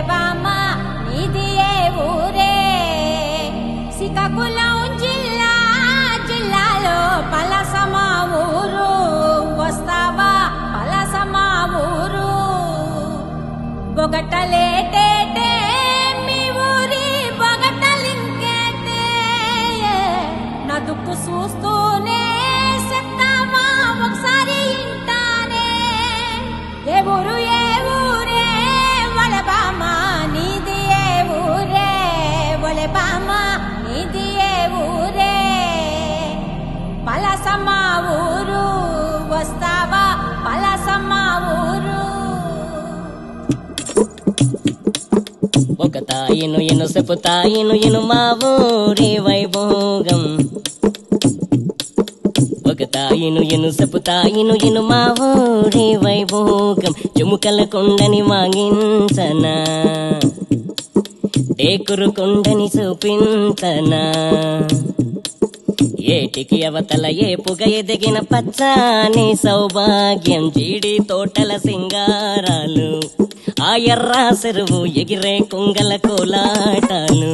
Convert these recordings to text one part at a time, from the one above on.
బామ నీది ఏ ఊరే శ్రీకాకుళం జిల్లాలో పలాసమ ఊరు వస్తావా పలాసమ ఊరు బొగటలేటేటే మీ ఊరి బొగటలింకేటే నా దుక్కు చూస్తూనే చెప్తావా ఒకసారి ఇంటానే ఏ ఊరు బామ నీది ఏ ఊరే ఒలే బామ నీది ఏ ఊరే పలాసమ ఊరు వస్తావా పలాసమ ఊరు ఒక తాయిను ఎను చెప్పుతాయిను ఎను మా ఊరి వైభోగం ఒక తాయిను ఎను చెప్పుతాయిను ఎను మా ఊరి వైభోగం జుముకల కొండని వాగించనా టేకురు కొండని చూపించనా ఏటికి అవతల ఏపుగా ఎదిగిన పచ్చని సౌభాగ్యం జీడి తోటల సింగారాలు ఆ ఎర్ర చెరువు ఎగిరే కొంగల కోలాటాలు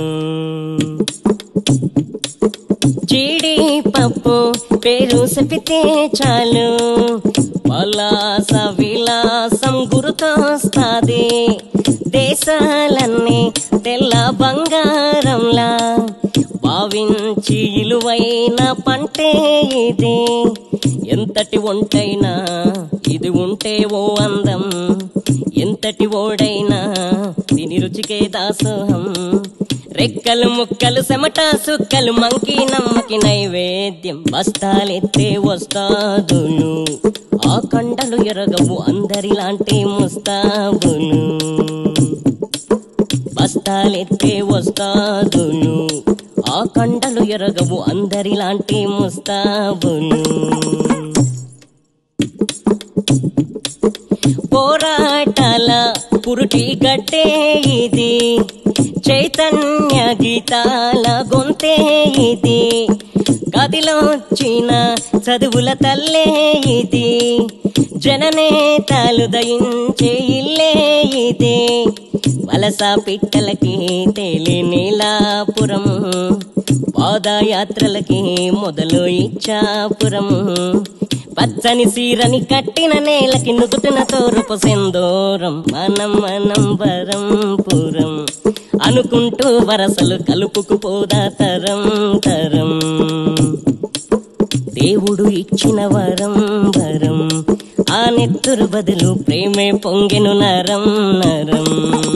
జీడి పప్పు పేరు చెప్పితే చాలు పలాస విలాసం గుర్తొస్తాది దేశాలన్నీ తెల్ల బంగారంలా భావించి ఇలువైన పంటే ఇది ఎంతటి ఒంటైనా ఇది ఉంటే ఓ అందం ఎంతటి ఓడైనా దీని రుచికే దాసోహం రెక్కలు ముక్కలు చెమట సుక్కలు మంకి నమ్మకి నైవేద్యం బస్తాలెత్తే వస్తాదులు ఆ కండలు ఎరగవు అందరిలాంటి ముస్తాబులు బస్తాలెత్తే వస్తాదులు ఆ కండలు ఎరగవు అందరిలాంటి ముస్తాబులు పోరాటాల పురుటి గట్టే ఇది చైతన్య గీతాల గొంతే ఇది గదిలోచిన చదువుల తల్లే ఇది జననేతలు దయించే ఇల్లే ఇది వలస పిట్టలకి తేలి నీలాపురం పాదయాత్రలకి మొదలు ఇచ్చాపురం పచ్చని సీరని కట్టిన నేలకి నుదుటిన తోరుపు సెందూరం మనం వరంపురం అనుకుంటూ వరసలు కలుపుకుపోదా తరం తరం దేవుడు ఇచ్చిన వరం వరం ఆ నెత్తురు బదులు ప్రేమే పొంగెను నరం నరం